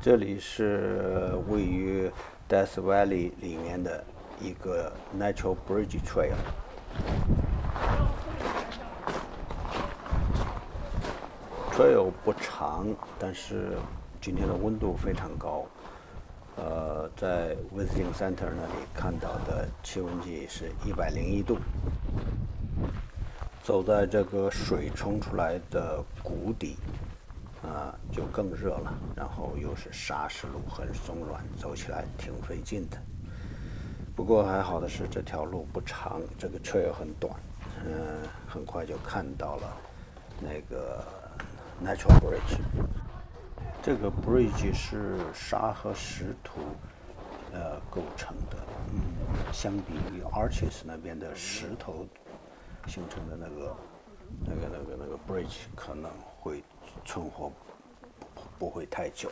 这里是位于 Death Valley 里面的一个 Natural Bridge Trail。Trail 不长，但是今天的温度非常高。在 Visiting Center 那里看到的气温计是101度。走在这个水冲出来的谷底，就更热了。然后又是砂石路，很松软，走起来挺费劲的。不过还好的是这条路不长，这个 trail 很短，很快就看到了那个 Natural Bridge。这个 bridge 是沙和石土构成的，相比于 Arches 那边的石头形成的那个 bridge 可能会存活不会太久。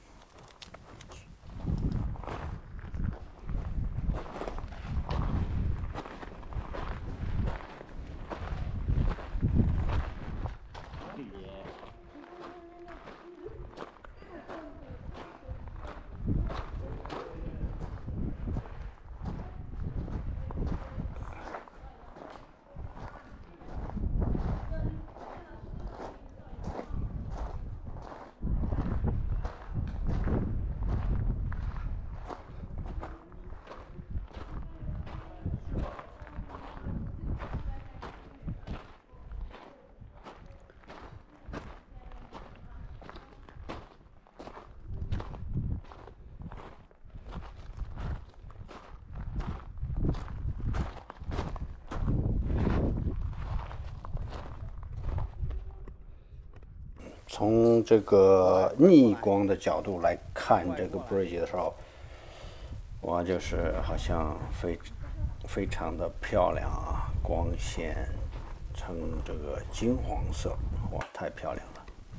从这个逆光的角度来看这个 bridge 的时候，哇，就是好像非常的漂亮啊，光线呈这个金黄色，哇，太漂亮了。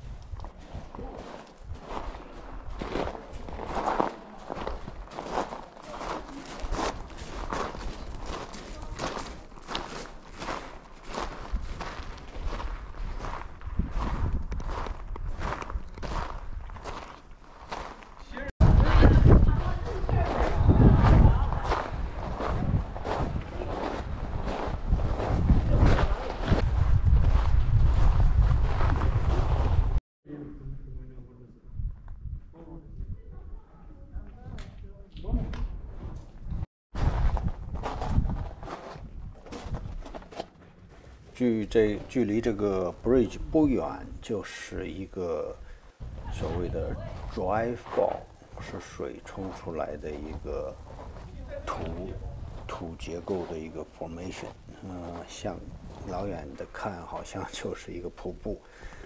距离这个 bridge 不远，就是一个所谓的 dry fall， 是水冲出来的一个土结构的一个 formation。向老远的看，好像就是一个瀑布。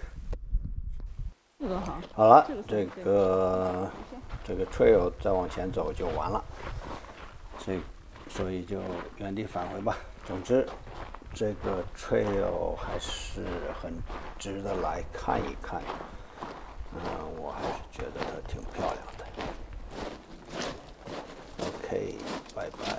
好了，这个 trail 再往前走就完了，所以就原地返回吧。总之，这个 trail 还是很值得来看一看。我还是觉得它挺漂亮的。OK， 拜拜。